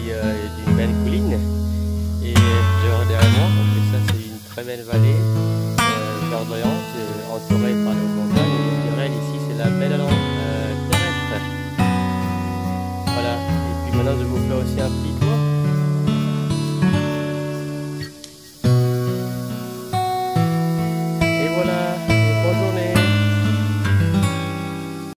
d'une belle colline. Et derrière moi, donc ça c'est une très belle vallée verdoyante, entourée par les montagnes. Et je dirais ici c'est la belle terrestre. Voilà. Et puis maintenant je vais vous faire aussi un petit tour.